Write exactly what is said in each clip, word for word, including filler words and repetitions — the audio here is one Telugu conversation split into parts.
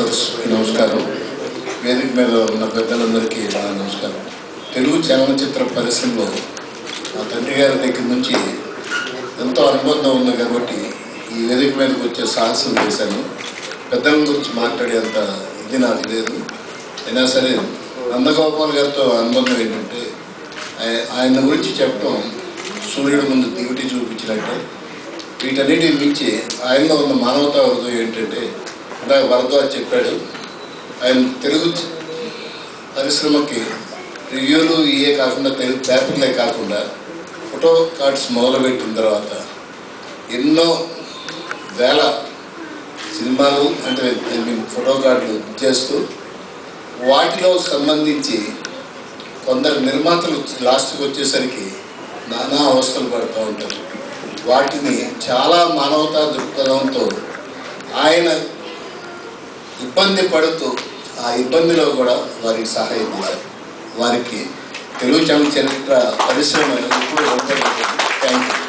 సోదరులకి నమస్కారం. వేదిక మీద ఉన్న పెద్దలందరికీ నా నమస్కారం. తెలుగు చలనచిత్ర పరిశ్రమలో మా తండ్రి గారి దగ్గర నుంచి ఎంతో అనుబంధం ఉంది కాబట్టి ఈ వేదిక మీదకి వచ్చే సాహసం చేశాను. పెద్దల గురించి మాట్లాడేంత ఇది నాకు లేదు. అయినా సరే నందగోపాల్ గారితో అనుబంధం ఏంటంటే ఆయన గురించి చెప్పడం సూర్యుడు ముందు దివిటి చూపించినట్టే. వీటన్నిటిని మించి ఆయనలో ఉన్న మానవతా హృదయం ఏంటంటే ఇందాక భరద్వాజ్ చెప్పాడు, ఆయన తెలుగు పరిశ్రమకి రివ్యూలు ఇవే కాకుండా తెలుగు పేపర్లే కాకుండా ఫోటో కార్డ్స్ మొదలుపెట్టిన తర్వాత ఎన్నో వేల సినిమాలు అంటే ఫోటో కార్డులు చేస్తూ వాటిలో సంబంధించి కొందరు నిర్మాతలు లాస్ట్కి వచ్చేసరికి నానా అవస్థలు పడుతూ ఉంటారు. వాటిని చాలా మానవతా దృక్పథంతో ఆయన ఇబ్బంది పడుతూ ఆ ఇబ్బందిలో కూడా వారికి సహాయం చేశారు. వారికి తెలుగు చలనచిత్ర పరిశ్రమ ఎప్పుడు ఉంటుంది. Thank you.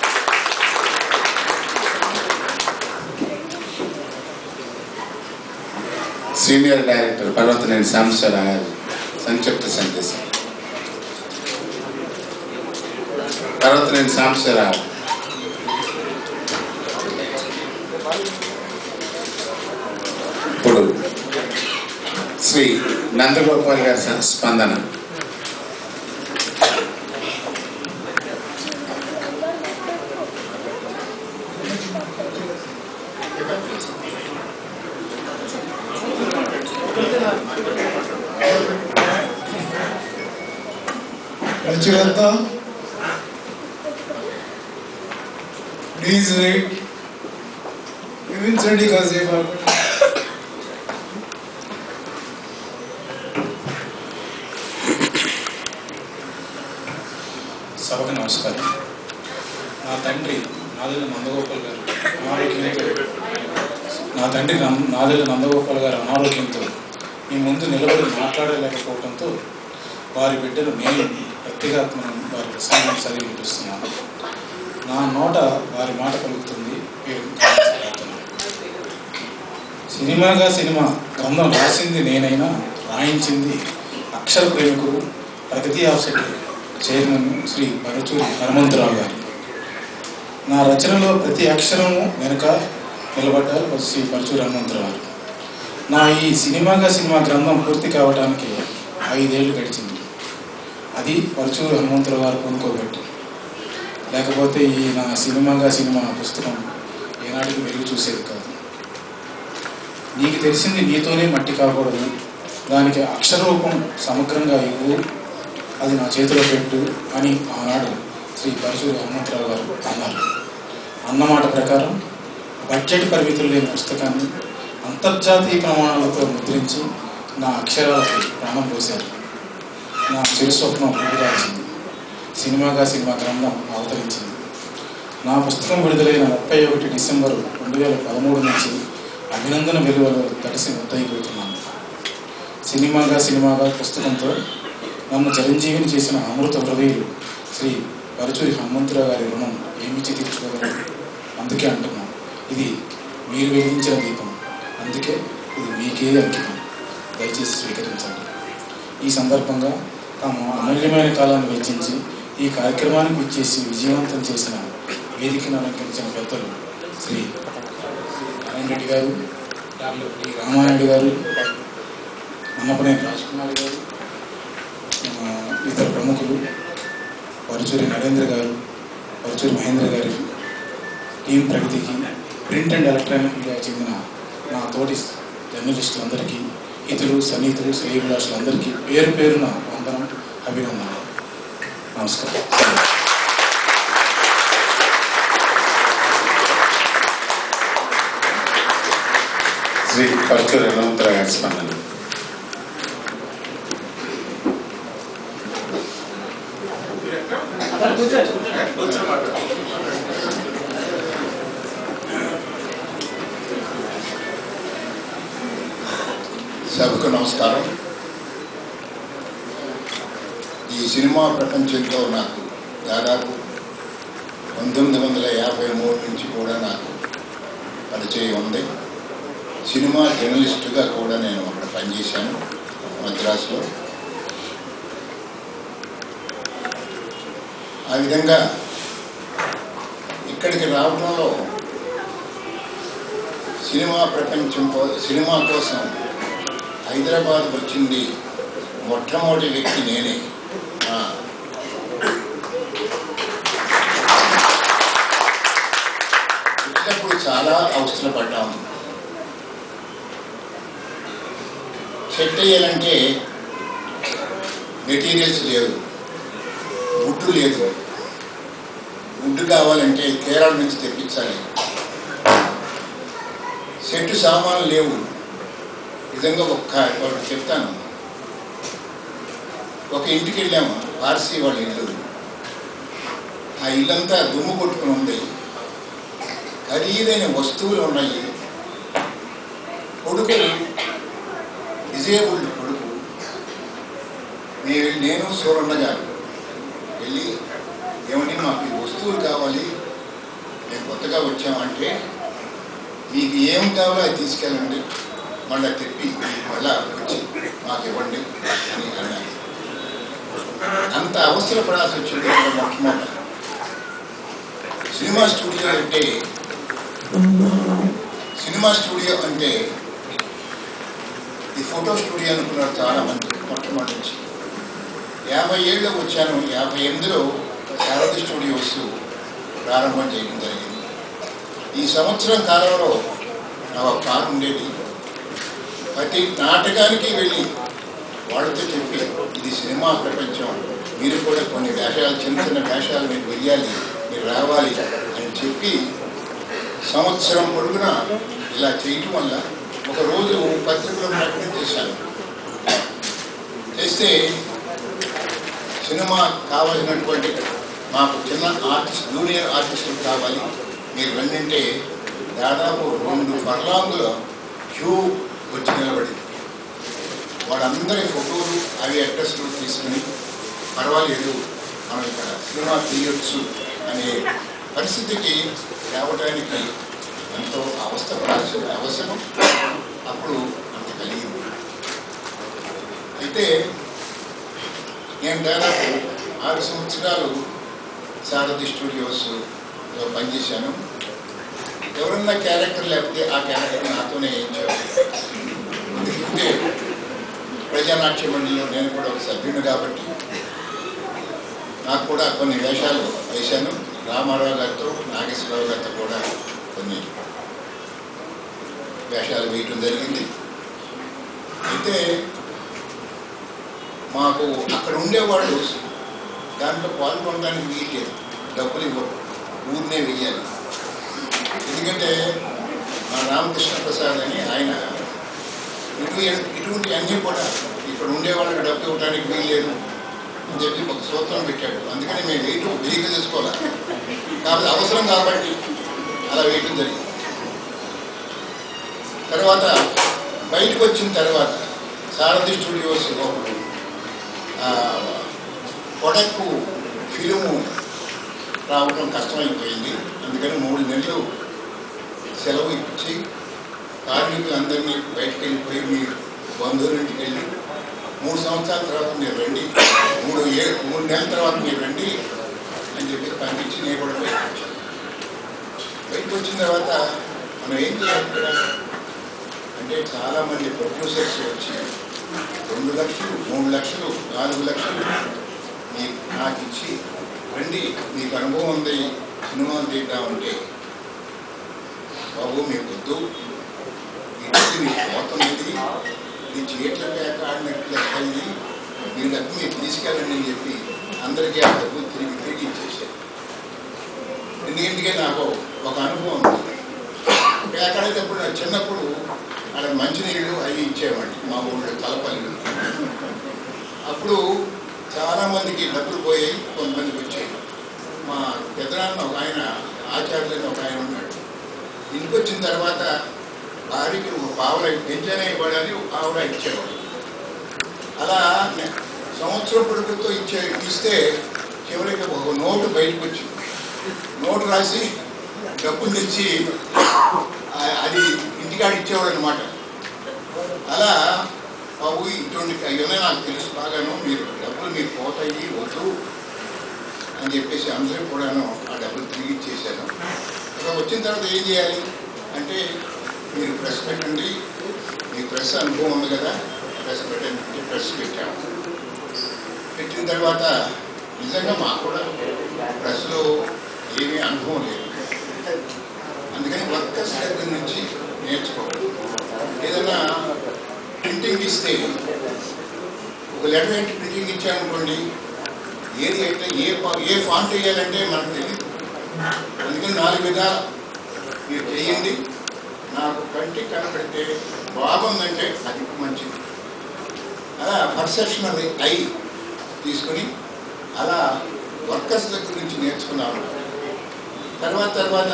Senior director Parvataneni Sambasivarao గారు సంక్షిప్త సందేశం. పర్వతనేని సాంబశివరావు. ఇప్పుడు శ్రీ నందగోపాల్ గారి స్పందన. ప్రజలంతా ప్లీజ్ వెయిట్, ఊహించండి కాసేపు. సభకు నమస్కారం. నా తండ్రి నాదెల్ల నందగోపాల్ గారు అనారోగ్యంతో నా తండ్రి నాదెల్ల నందగోపాల్ గారు అనారోగ్యంతో మీ ముందు నిలబడి మాట్లాడలేకపోవడంతో వారి బిడ్డలు నేను వ్యక్తిగతంగా వారి ప్రసంగం చదివి వినిపిస్తున్నాను. నా నోట వారి మాట కలుగుతుంది. సినిమాగా సినిమా గ్రంథం రాసింది నేనైనా రాయించింది అక్షర ప్రేమికుడు ప్రగతి ఆఫ్సెట్ చైర్మన్ శ్రీ పరుచూరి హనుమంతరావు గారు. నా రచనలో ప్రతి అక్షరము వెనుక నిలబడ్డారు శ్రీ పరుచూరి హనుమంతరావు గారు. నా ఈ సినిమాగా సినిమా గ్రంథం పూర్తి కావడానికి ఐదేళ్లు గడిచింది. అది పరుచూరి హనుమంతరావు గారు కొనుక్కోబెట్టి, లేకపోతే ఈ నా సినిమాగా సినిమా పుస్తకం ఏనాటికి వెలుగు చూసేది కాదు. నీకు తెలిసింది నీతోనే మట్టి కాకూడదు, దానికి అక్షరరూపం సమగ్రంగా ఇవ్వు, అది నా చేతిలో పెట్టు అని ఆనాడు శ్రీ పరుచూరి హనుమంతరావు గారు అన్నారు. అన్నమాట ప్రకారం బడ్జెట్ పరిమితులు లేని పుస్తకాన్ని అంతర్జాతీయ ప్రమాణాలతో ముద్రించి నా అక్షరాలకి ప్రాణం పోశారు. నా చిరు స్వప్నం పూర్తిరాల్సింది. సినిమాగా సినిమా గ్రంథం అవతరించింది. నా పుస్తకం విడుదలైన ముప్పై ఒకటి డిసెంబరు రెండు వేల పదమూడు నుంచి అభినందన విలువలో తడిసి ముద్దయిపోతున్నాను. సినిమాగా సినిమాగా పుస్తకంతో నన్ను చిరంజీవిని చేసిన అమృత హృదయులు శ్రీ పరుచూరి హనుమంతరావు గారి రుణం ఏమిచ్చి తీర్చుకోగలరు. అందుకే అంటున్నాం, ఇది మీరు వెలిగించిన దీపం, అందుకే ఇది మీకే అంకితం, దయచేసి స్వీకరించండి. ఈ సందర్భంగా తాము అమూల్యమైన కాలాన్ని వెచ్చించి ఈ కార్యక్రమానికి ఇచ్చేసి విజయవంతం చేసిన వేదికను అలంకరించిన పెద్దలు శ్రీ నారాయణ రెడ్డి గారు, డాక్టర్ డి రామానాయుడు గారు, అన్నపనేని రాజ్కుమార్ గారు, ఇతర ప్రముఖులు పరుచూరి నరేంద్ర గారు, పరుచూరి మహేంద్ర గారి టీం ప్రగతికి, ప్రింట్ అండ్ ఎలక్ట్రానిక్ మీడియాకి చెందిన నా తోటి జర్నలిస్టులందరికీ, ఇతరులు సన్నిహితులు శ్రేయభిలాషులందరికీ పేరు పేరున వందనం, అభినందన, నమస్కారం. శ్రీ పరుచూరి హనుమంతరావు గారి స్పందన. సభకు నమస్కారం. ఈ సినిమా ప్రపంచంలో నాకు దాదాపు పంతొమ్మిది వందల యాభై మూడు నుంచి కూడా నాకు పరిచయం ఉంది. సినిమా జర్నలిస్టుగా కూడా నేను అక్కడ పనిచేశాను మద్రాసులో. ఆ విధంగా ఇక్కడికి రావడంలో సినిమా ప్రపంచం సినిమా కోసం హైదరాబాద్ వచ్చింది మొట్టమొదటి వ్యక్తి నేనే. వచ్చినప్పుడు చాలా అవసరపడ్డాము. సెట్ అయ్యాలంటే మెటీరియల్స్ లేదు, వుడ్ లేదు. వుడ్ కావాలంటే కేరళ నుంచి తెప్పించాలి. సెట్ సామాన్లు లేవు. నిజంగా ఒక్క ఒకటి చెప్తాను. ఒక ఇంటికి వెళ్ళాము, పార్సీ వాళ్ళ ఇల్లు. ఆ ఇల్లంతా దుమ్ము కొట్టుకుని ఉంది. ఖరీదైన వస్తువులు ఉన్నాయి. కొడుకు డిజేబుల్డ్ కొడుకు. నేను నేను సూరన్న గారు వెళ్ళి, ఏమని మాకు ఈ వస్తువులు కావాలి, మేము కొత్తగా వచ్చామంటే మీకు ఏం కావాలో అది తీసుకెళ్ళండి, మళ్ళీ తెప్పి మళ్ళా వచ్చి మాకు ఇవ్వండి అని అన్నారు. అంత అవసరపడాల్సి వచ్చింది. మొట్టమొదటి సినిమా స్టూడియో అంటే సినిమా స్టూడియో అంటే ఈ ఫోటో స్టూడియో అనుకున్నారు చాలా మంది. మొట్టమొదటి నుంచి యాభై ఏళ్ళు వచ్చాను. యాభై ఎనిమిదిలో శారది స్టూడియోస్ ప్రారంభం చేయడం జరిగింది. ఈ సంవత్సరం కాలంలో నా ఒక కారు ఉండేది. ప్రతి నాటకానికి వెళ్ళి వాళ్ళతో చెప్పి, ఇది సినిమా ప్రపంచం, మీరు కూడా కొన్ని వేషాలు, చిన్న చిన్న వేషాలు మీరు వెయ్యాలి, మీరు రావాలి అని చెప్పి సంవత్సరం పొడుగున ఇలా చేయటం వల్ల ఒకరోజు పత్రికలో ప్రకటన చేశాను. చేస్తే సినిమా కావాల్సినటువంటి మాకు చిన్న ఆర్టిస్ట్, జూనియర్ ఆర్టిస్టులు కావాలి, మీరు వెళ్ళంటే దాదాపు రెండు ఫర్లాంగుల క్యూ వచ్చి నిలబడింది. వాళ్ళందరి ఫోటోలు అవి అడ్రస్లు తీసుకుని పర్వాలేదు మనం ఇక్కడ సినిమా తీయొచ్చు అనే పరిస్థితికి రావడానికి ఎంతో అవస్థపడాల్సిన అవసరం అప్పుడు అంత కలిగింది. అయితే నేను దాదాపు ఆరు సంవత్సరాలు శారది స్టూడియోస్లో పనిచేశాను. ఎవరన్నా క్యారెక్టర్ లేకపోతే ఆ క్యారెక్టర్ నాతోనే వేయించారు. ఎందుకంటే ప్రజానాట్య మండలిలో నేను కూడా ఒక సభ్యుడు కాబట్టి నాకు కూడా కొన్ని వేషాలు వేశాను. రామారావు గారితో, నాగేశ్వరరావు గారితో కూడా కొన్ని వేషాలు వేయటం జరిగింది. అయితే మాకు అక్కడ ఉండేవాళ్ళు దాంట్లో పాల్గొనడానికి వీలేదు, డబ్బులు ఇవ్వరు, ఊరినే వెయ్యాలి. ఎందుకంటే మా రామకృష్ణ ప్రసాద్ అని ఆయన ఇటు ఇటువంటి అన్నీ కూడా ఇక్కడ ఉండేవాళ్ళకి డబ్బు ఇవ్వడానికి వీల్లేదు అని చెప్పి ఒక సూత్రం పెట్టాడు. అందుకని మేము వేయటం వెలిగి తీసుకోవాలి, కాబట్టి అవసరం కాబట్టి అలా వేయటం జరిగింది. తర్వాత బయటకు వచ్చిన తర్వాత శారది స్టూడియోస్ ఒకటి కొడక్కు ఫిలిము రావడం కష్టమైపోయింది. అందుకని మూడు నెలలు సెలవు ఇచ్చి కార్మికులందరినీ బయటకు వెళ్ళిపోయి మీ బంధువులింటికి వెళ్ళి మూడు సంవత్సరాల తర్వాత మీరు రండి, మూడు ఏ మూడు నెలల తర్వాత మీరు రండి అని చెప్పి పంపించి నేను కూడా బయటకు వచ్చాను. బయటకు వచ్చిన తర్వాత మనం ఏం చేయాలి అంటే చాలామంది ప్రొడ్యూసర్స్ వచ్చి రెండు లక్షలు మూడు లక్షలు నాలుగు లక్షలు మీ నాకు ఇచ్చి రండి, మీకు అనుభవం ఉంది సినిమాలు తీద్దామంటే, బాబు మీకు వద్దు, ఇది మీకు పోతుంది, ఇది చీట్ల పేక ఆడినట్లు లెక్కది, మీ డబ్బు మీరు తీసుకెళ్ళండి అని చెప్పి అందరికీ ఆ డబ్బులు తిరిగి తిరిగి ఇచ్చేసారు. ఎందుకంటే నాకు ఒక అనుభవం ఉంది. ఎక్కడైతే అప్పుడు చిన్నప్పుడు అక్కడ మంచినీళ్ళు అవి ఇచ్చేవాడిని మా ఊళ్ళో తలపల్లి. అప్పుడు చాలామందికి డబ్బులు పోయాయి, కొంతమందికి వచ్చాయి. మా పెద్దనాన్న ఒక ఆయన ఆచార్యులని ఒక ఆయన ఉన్నాడు. ఇంటికి వచ్చిన తర్వాత భార్యకి ఒక పావుల పెంచనే ఇవ్వడానికి ఒక పావుల ఇచ్చేవాడు. అలా సంవత్సరం పొడుగుతో ఇచ్చే ఇస్తే చివరికి ఒక నోటు బయటకు వచ్చింది. నోటు రాసి డబ్బులు తెచ్చి అది ఇంటికాడ ఇచ్చేవాడు అనమాట. అలా బాబు ఇటువంటి అయ్యోనే నాకు తెలుసు బాగాను, మీరు డబ్బులు మీరు పోతాయి వద్దు అని చెప్పేసి అందరూ కూడాను ఆ డబ్బులు తిరిగి ఇచ్చేసాను. అక్కడ వచ్చిన తర్వాత ఏం చేయాలి అంటే, మీరు ప్రెస్ పెట్టండి, మీ ప్రెస్ అనుభవం ఉంది కదా, ప్రెస్ పెట్టండి. ప్రెస్ పెట్టాము. పెట్టిన తర్వాత నిజంగా మాకు కూడా ప్రెస్లో ఏమీ అనుభవం లేదు. అందుకని వర్కర్స్ దగ్గర నుంచి నేర్చుకోవాలి. ఏదైనా ప్రింటింగ్ ఇస్తే ఒక లెటర్ ఏంటి ప్రింటింగ్ ఇచ్చామనుకోండి, ఏది అయితే ఏ ఏ ఫాంట్ వేయాలంటే మనకు తెలియదు. అందుకని నాలుగు విధాలు మీరు చేయండి, నాకు కంటికి కనపడితే బాగుందంటే అది మంచిది. అలా పర్సెప్షన్ అది ఐ తీసుకుని అలా వర్కర్స్ దగ్గర నుంచి నేర్చుకున్నాను. తర్వాత తర్వాత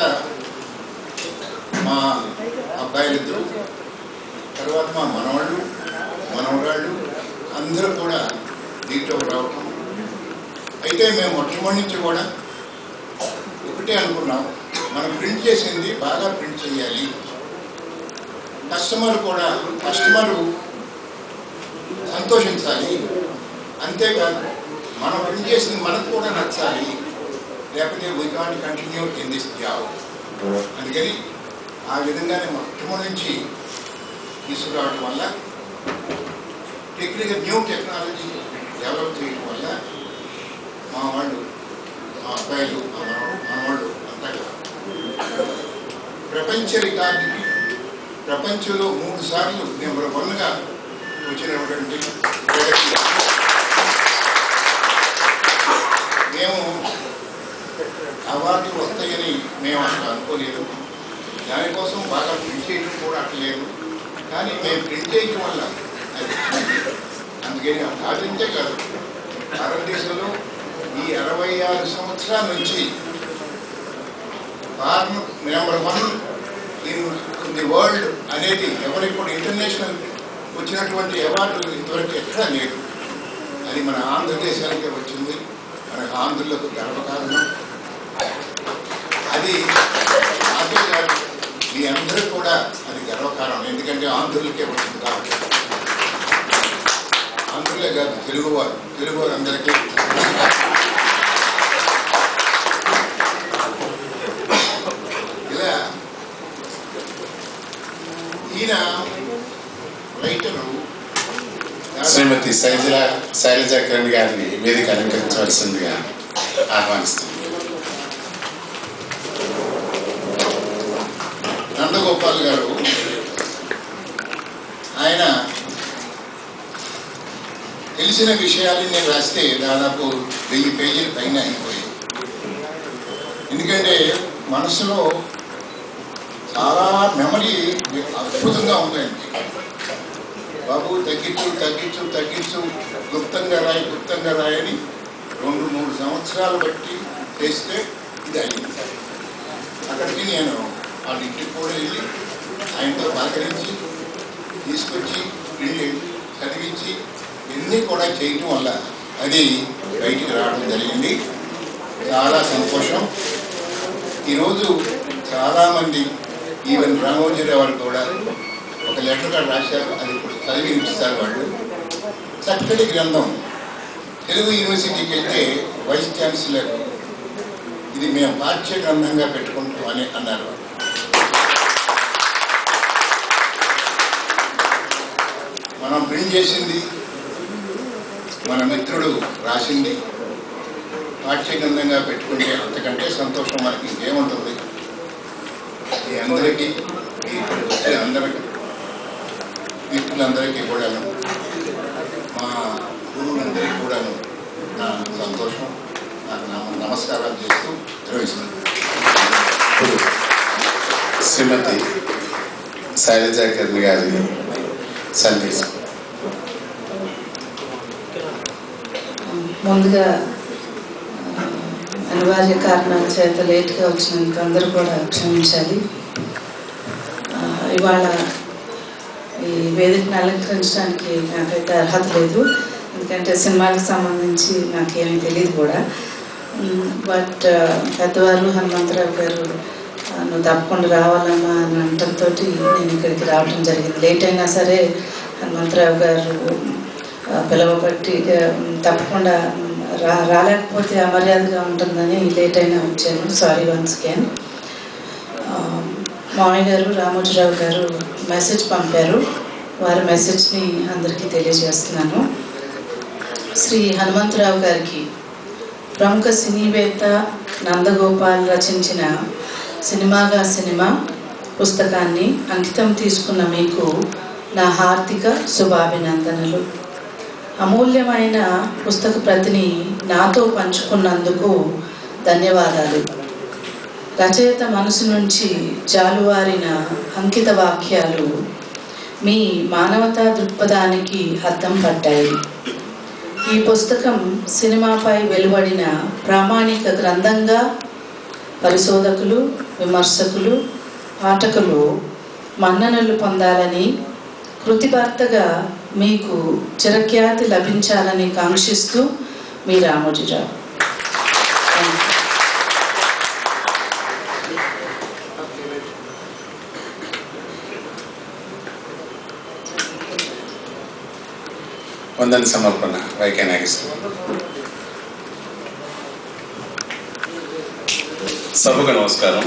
మా అబ్బాయిలిద్దరు, తర్వాత మా మనవాళ్ళు మనవరాళ్ళు అందరూ కూడా దీంట్లో రావటం. అయితే మేము మొట్టమొదటి నుంచి కూడా ఒకటే అనుకున్నాం, మనం ప్రింట్ చేసింది బాగా ప్రింట్ చేయాలి. కస్టమర్ కూడా కస్టమరు సంతోషించాలి, అంతేకాదు మనం ప్రింట్ చేసింది మనకు కూడా నచ్చాలి, లేకపోతే we can't continue in this job. అందుకని ఆ విధంగానే మొట్టమొదటి నుంచి తీసుకురావడం వల్ల టెక్నికల్ న్యూ టెక్నాలజీ డెవలప్ చేయడం వల్ల మా వాళ్ళు మా అబ్బాయిలు మా మనవాళ్ళు అంతా ప్రపంచ రికార్డుకి ప్రపంచంలో మూడు సార్లు నెంబర్ వన్గా వచ్చినటువంటి మేము అవార్డు వస్తాయని మేము అసలు అనుకోలేదు. దానికోసం బాగా ప్రింట్ చేయడం కూడా అట్లేదు, కానీ మేము ప్రింట్ చేయడం వల్ల అందుకని సాధించే కాదు, భారతదేశంలో ఈ అరవై ఆరు సంవత్సరాల నుంచి farm number one in the world అనేది ఎవరికి కూడా ఇంటర్నేషనల్ వచ్చినటువంటి అవార్డు ఇంతవరకు ఎక్కడా లేదు. అది మన ఆంధ్రదేశానికే వచ్చింది, మన ఆంధ్రులకు గర్వకారణం. అది అదే కాదు, మీ అందరూ కూడా అది గర్వకారణం, ఎందుకంటే ఆంధ్రులకే వచ్చింది కాబట్టి. ఆంధ్రులే కాదు, తెలుగువారు తెలుగువారు అందరికీ. ఇలా ఈయన రైటరు శ్రీమతి శైలజ శైలజ కిరణ్ గారిని వేదిక అలంకరించవలసిందిగా ఆహ్వానిస్తుంది. నందగోపాల్ గారు ఆయన తెలిసిన విషయాన్ని నేను రాస్తే దాదాపు వెయ్యి పేజీల పైన అయిపోయాయి. ఎందుకంటే మనసులో చాలా మెమరీ అద్భుతంగా ఉందండి. బాబు తగ్గించు తగ్గించు తగ్గించు గుప్తంగా రాయి గుప్తంగా రాయని రెండు మూడు సంవత్సరాలు బట్టి చేస్తే ఇది అయింది. అక్కడికి నేను వాళ్ళ ఇంటికి కూడా వెళ్ళి ఆయనతో పలకరించి తీసుకొచ్చి వెళ్ళి చదివించి ఇవన్నీ కూడా చేయటం వల్ల అది బయటికి రావడం జరిగింది. చాలా సంతోషం. ఈరోజు చాలామంది ఈవెన్ రామోజీరావు వారు కూడా ఒక లెటర్ కూడా రాశారు, అది ఇప్పుడు చదివి ఇస్తారు వాళ్ళు. చక్కటి గ్రంథం. తెలుగు యూనివర్సిటీకి వెళ్తే వైస్ ఛాన్సలర్ ఇది మేము పాఠ్య గ్రంథంగా పెట్టుకుంటాం అని అన్నారు. మనం ప్రింట్ చేసింది, మన మిత్రుడు రాసింది పాఠ్య గ్రంథంగా పెట్టుకుంటే అంతకంటే సంతోషం మనకి ఇంకేముంటుంది. మీ అందరికీ వచ్చే అందరికీ మిత్రులందరికీ కూడాను, మా గురువులందరికీ కూడాను నా సంతోషం, నాకు నమస్కారాలు చేస్తూ నిర్వహిస్తున్నాను. శ్రీమతి శైలజ కిరణ్ గారి సందేశం. ముందుగా అనివార్య కారణాల చేత లేట్గా వచ్చినందుకు అందరూ కూడా క్షమించాలి. ఇవాళ ఈ వేదికను అలంకరించడానికి నాకైతే అర్హత లేదు, ఎందుకంటే సినిమాలకు సంబంధించి నాకేమీ తెలియదు కూడా. బట్ పెద్దవారు హనుమంతరావు గారు నువ్వు తప్పకుండా రావాలమ్మా అని అంటంతో నేను ఇక్కడికి రావడం జరిగింది. లేట్ అయినా సరే హనుమంతరావు గారు పిలవబట్టి తప్పకుండా రా రాలేకపోతే అమర్యాదగా ఉంటుందని లేట్ అయినా వచ్చాను. Sorry once again. మామయ్య గారు రామోజీరావు గారు మెసేజ్ పంపారు. వారి మెసేజ్ని అందరికీ తెలియజేస్తున్నాను. శ్రీ హనుమంతరావు గారికి ప్రముఖ సినీవేత్త నందగోపాల్ రచించిన సినిమాగా సినిమా పుస్తకాన్ని అంకితం తీసుకున్న మీకు నా హార్దిక శుభాభినందనలు. అమూల్యమైన పుస్తక ప్రతిని నాతో పంచుకున్నందుకు ధన్యవాదాలు. రచయిత మనసు నుంచి జాలువారిన అంకిత వాక్యాలు మీ మానవతా దృక్పథానికి అద్దం పట్టాయి. ఈ పుస్తకం సినిమాపై వెలువడిన ప్రామాణిక గ్రంథంగా పరిశోధకులు, విమర్శకులు, పాఠకులు మన్ననలు పొందాలని, కృతిభర్తగా మీకు చిరఖ్యాతి లభించాలని కాంక్షిస్తూ మీ రామోజీరావు. వందన సమర్పణ వైకే నాగేశ్వర. సభకు నమస్కారం.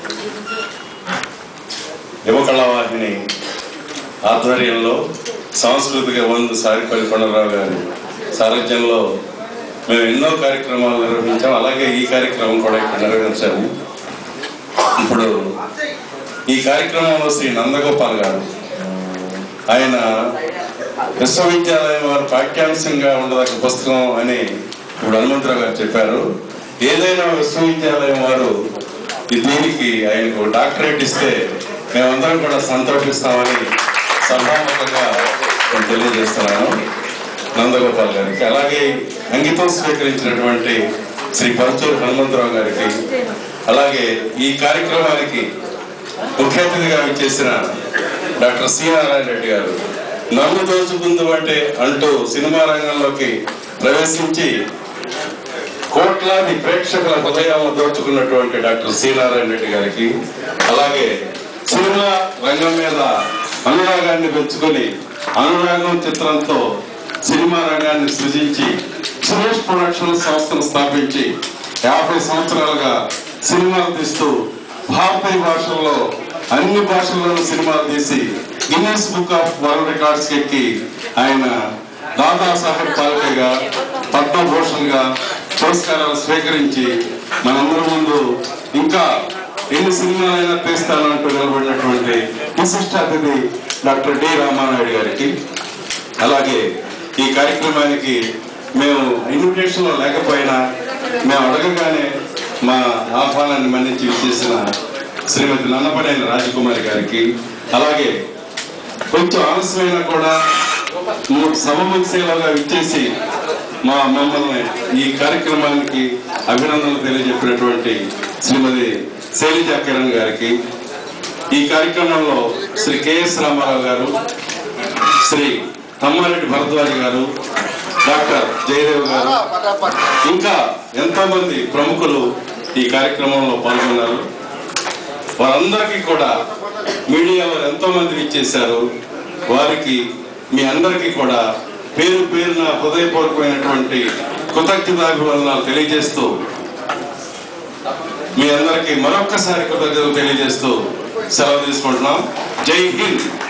యువకళావాహిని ఆధ్వర్యంలో సాంస్కృతిక వంద సారిపల్లి కొండలరావు గారి సారథ్యంలో మేము ఎన్నో కార్యక్రమాలు నిర్వహించాము. అలాగే ఈ కార్యక్రమం కూడా ఇక్కడ నిర్వహించాము. ఇప్పుడు ఈ కార్యక్రమంలో శ్రీ నందగోపాల్ గారు, ఆయన విశ్వవిద్యాలయం వారు పాఠ్యాంశంగా ఉండదగ్గ పుస్తకం అని ఇప్పుడు హనుమంతరావు గారు చెప్పారు. ఏదైనా విశ్వవిద్యాలయం వారు దీనికి ఆయనకు డాక్టరేట్ ఇస్తే మేమందరం కూడా సంతోషిస్తామని సభాముఖంగా నేను తెలియజేస్తున్నాను నందగోపాల్ గారికి. అలాగే అంకితం స్వీకరించినటువంటి శ్రీ పరచూరు హనుమంతరావు గారికి, అలాగే ఈ కార్యక్రమానికి ముఖ్య అతిథిగా చేసిన డాక్టర్ సి నారాయణ రెడ్డి గారు, నన్ను దోచుకుందు అంటే అంటూ సినిమా రంగంలోకి ప్రవేశించి కోట్లాది ప్రేక్షకుల హృదయాలను దోచుకున్నటువంటి డాక్టర్ సి నారాయణ రెడ్డి గారికి, అలాగే సినిమా రంగం మీద అనురాగాన్ని పెంచుకొని అనురాగం చిత్రంతో సినిమా రంగాన్ని సృజించి సురేష్ ప్రొడక్షన్ సంస్థను స్థాపించి యాభై సంవత్సరాలుగా సినిమాలు తీస్తూ భారతీయ భాషల్లో అన్ని భాషల్లోనూ సినిమాలు తీసి Guinness book of world records ఎక్కి ఆయన దాదాసాహెబ్ ఫాల్కేగా, పద్మభూషణ్ గా పురస్కారాలు స్వీకరించి మనందరి ముందు ఇంకా ఎన్ని సినిమాలైనా తీస్తానంటూ నిలబడినటువంటి విశిష్ట అతిథి డాక్టర్ డి రామానాయుడు గారికి, అలాగే ఈ కార్యక్రమానికి మేము ఇన్విటేషన్ లో లేకపోయినా మేము అడగగానే మా ఆహ్వానాన్ని మన్నించి విచ్చేసిన శ్రీమతి నన్నపనేని రాజకుమారి గారికి, అలాగే కొంచెం ఆలస్యమైనా కూడా సభ ముగిసేలాగా విచ్చేసి మా మమ్మల్ని ఈ కార్యక్రమానికి అభినందనలు తెలియజెప్పినటువంటి శ్రీమతి శైలజా కిరణ్ గారికి, ఈ కార్యక్రమంలో శ్రీ కెఎస్ రామారావు గారు, శ్రీ తమ్మారెడ్డి భరద్వాజ్ గారు, డాక్టర్ జయదేవ్ గారు, ఇంకా ఎంతో మంది ప్రముఖులు ఈ కార్యక్రమంలో పాల్గొన్నారు. వారందరికీ కూడా మీడియా వారు ఎంతో మంది ఇచ్చేశారు. వారికి మీ అందరికీ కూడా పేరు పేరున హృదయపూర్వకమైనటువంటి కృతజ్ఞతాభివందనాలు తెలియజేస్తూ మీ అందరికీ మరొక్కసారి కృతజ్ఞతలు తెలియజేస్తూ సెలవు తీసుకుంటున్నాం. జై హింద్.